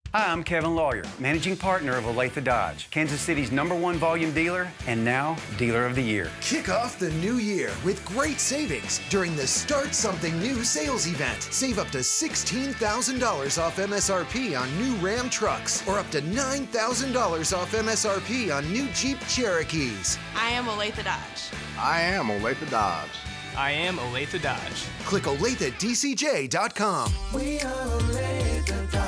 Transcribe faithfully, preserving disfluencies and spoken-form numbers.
Hi, I'm Kevin Lawyer, managing partner of Olathe Dodge, Kansas City's number one volume dealer and now Dealer of the Year. Kick off the new year with great savings during the Start Something New sales event. Save up to sixteen thousand dollars off M S R P on new Ram trucks or up to nine thousand dollars off M S R P on new Jeep Cherokees. I am Olathe Dodge. I am Olathe Dodge. I am Olathe Dodge. Click Olathe D C J dot com. We are Olathe Dodge.